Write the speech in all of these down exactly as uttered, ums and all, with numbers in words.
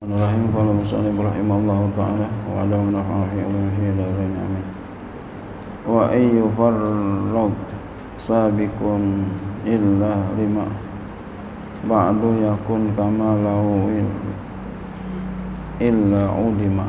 Bismillahirrahmanirrahim. Qala musannif rahimahullahu ta'ala wa ala nafa'i wa fi darain amin. Wa ayyu farraq sabiqun illa lima ba'du yakun kama lahu illa ulima.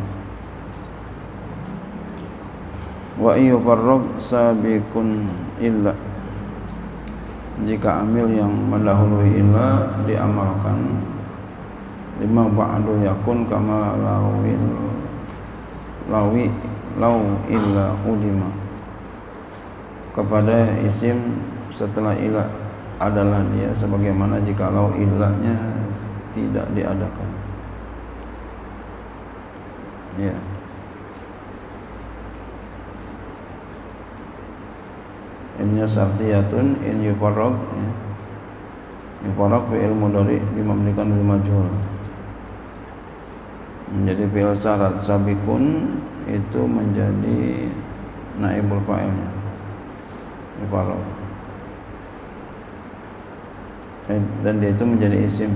Wa ayyu farraq sabiqun illa, jika amil yang mendahului illa diamalkan, lima ba'du yakun kama lawil lawi law illa udima, kepada isim setelah illa adalah dia sebagaimana jika law illanya tidak diadakan. Ya. Innya syartiyatun in yufarraq, ya. Yufarraq fi'il mudhari dimabnikan bil majhul, menjadi fi'il syarat. Sabiqun itu menjadi naibul fa'ilnya, yufarraq, dan dia itu menjadi isim.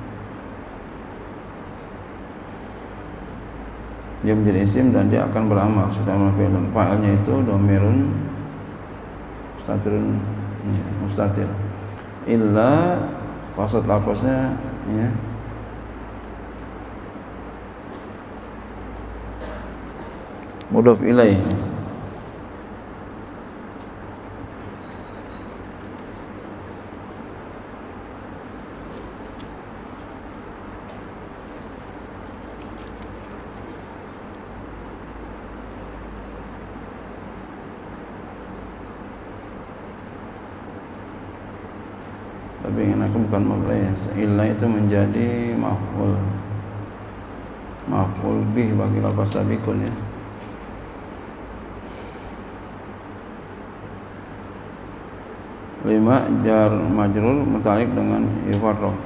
Dia menjadi isim dan dia akan beramal sudah fi'ilun. Fa'ilnya itu dhamirun mustatirun, ya, mustatir. Illa qasad lafaznya, ya, mudhof ilaih. Tapi ingin aku bukan maf'ul. Illa itu menjadi maf'ul maf'ul bih bagi lafaz sabiqun, ya. Lima jar majrur muta'alliq dengan yufarraq,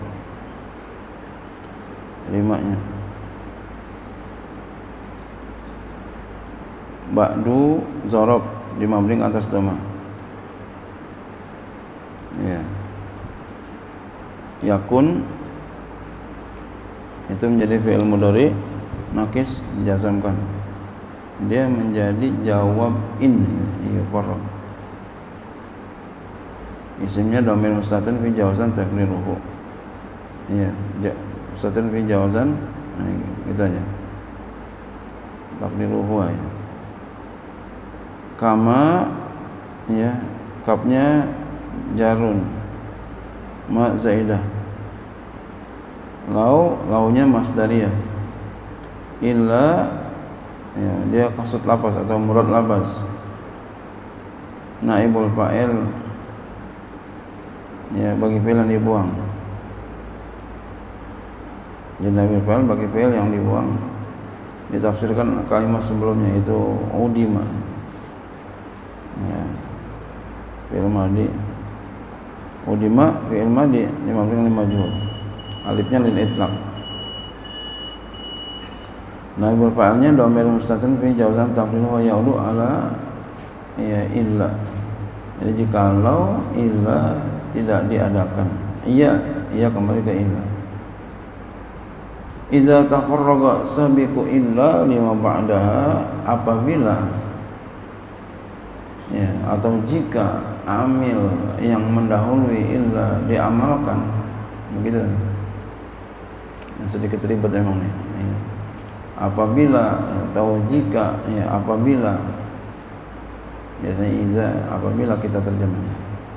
limanya. Ba'du zarab dimabning atas dhamma, ya. Yakun itu menjadi fi'il mudhari nakis dijazamkan, dia menjadi jawab in yufarraq. Isimnya dhamir mustatir fi jawazan takdiruhu, ya, mustatir fi jawazan, nah, gitu aja, takdiruhu, ya. Kama, ya, kapnya jarun, ma zaidah, lau launya masdariyah, illa, ya, dia qasad lafaz atau murad lafaz, naibul fa'il, ya, bagi fi'il yang dibuang. Jadi naibul fa'il bagi fi'il yang dibuang. Ditafsirkan kalimat sebelumnya itu udima, ya, fi'il madhi. Udima fi'il madhi dimabnikan lil majhul, alifnya lil itlaq. Naibul fa'ilnya dhamir mustatir fi jawazan taqdiruhu wa ya'udu ala, ya, illa. Jadi jikalau illa tidak diadakan, iya, iya kembali ke illa. Iza tafarraga sabiqu illa lima ba'daha, apabila, ya, atau jika amil yang mendahului illa diamalkan, begitu. Sedikit ribet emang nih, ya. Apabila atau jika, ya, apabila, biasanya iza, apabila kita terjemahnya.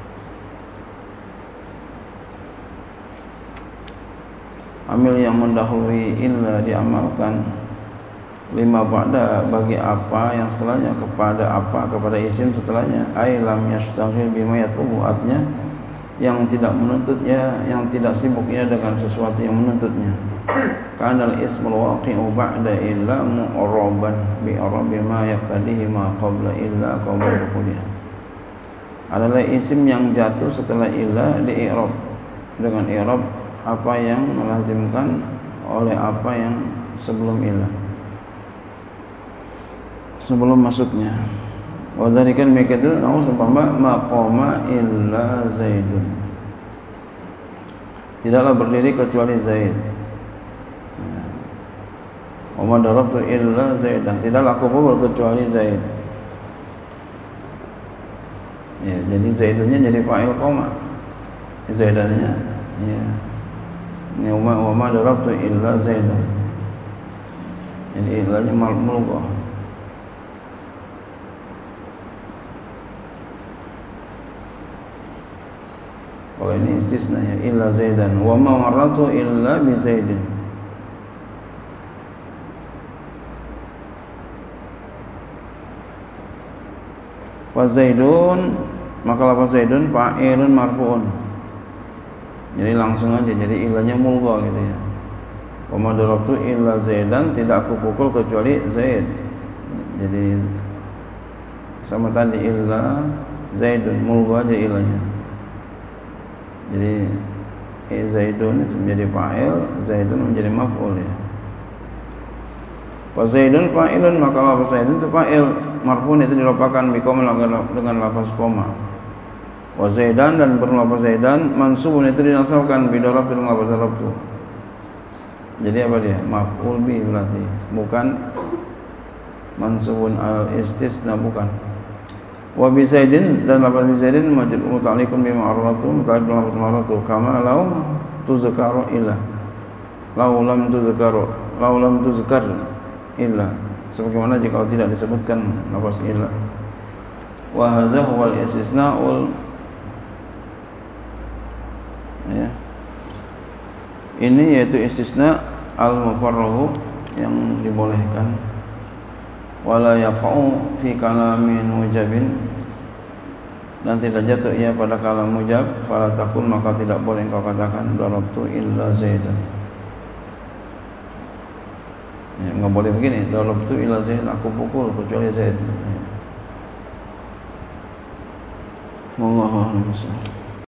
Amil yang mendahului illa diamalkan, lima ba'da bagi apa yang setelahnya, kepada apa, kepada isim setelahnya. Ai lam yastaghil bima yatubu, artinya yang tidak menuntutnya, yang tidak sibuknya dengan sesuatu yang menuntutnya. Kanal ismul waqi'u ba'da illa mu'raban bi i'rabi ma yaqtadihi ma qabla illa qabla dukhulih, adalah isim yang jatuh setelah illa di i'rab dengan i'rab apa yang melazimkan oleh apa yang sebelum illa, sebelum masuknya. Wa dzalikan mikadul nahu sempama maqama illa zaidun, tidaklah berdiri kecuali Zaid. wa ma darabtu illa Zaidan, tidaklah aku pukul kecuali Zaid. Ya, jadi Zaidunnya jadi fa'il qoma, Zaidannya ya ini wa ma darabtu illa Zaidan, jadi illanya mulghah. Kalau ini istisna ya, illa Zaidan, wa ma marratu illa bi Zaidin. Wa Zaidun, maka lafaz Zaidun fa'ilun marfu'un, jadi langsung aja, jadi illanya mulghah gitu ya. Wa ma darabtu illa Zaidan, tidak aku pukul kecuali Zaid, jadi sama tadi illa Zaidun, mulghah aja illanya. Jadi eh, Zaidun itu menjadi fa'il, Zaidun menjadi maf'ul ya. Wa Zaidun fa'ilun, maka lafaz Zaidun itu fa'il marfu'un, itu dirofakkan bi koma dengan lafaz koma. Wa Zaidan, dan berlafaz Zaidan mansubun, itu dinasabkan bi darab dengan lafaz darabtu. Jadi apa dia? Maf'ul bi berarti, bukan mansubun al istisna, bukan. Wa bi Zaidin, dan lafaz bi Zaidin muta'alliqun bi ma'rufatu, muta'alliq dengan lafaz ma'rufatu, kama law tuzkaru illa, law lam tuzkaru, law lam tuzkar illa, sebagaimana jika tidak disebutkan lafaz illa. Wa hadza huwal istisna'ul ya, ini yaitu istisna al-mufarrahu yang dibolehkan. Wala yaqa'u fi kalamin mujabin, dan tidak jatuh ia pada kalam mujab. Fala takun, maka tidak boleh engkau katakan darabtu illa Zaidan. Ya, enggak boleh begini, darabtu illa Zaidan, aku pukul kecuali Zaid. Ya. Wallahu a'lam.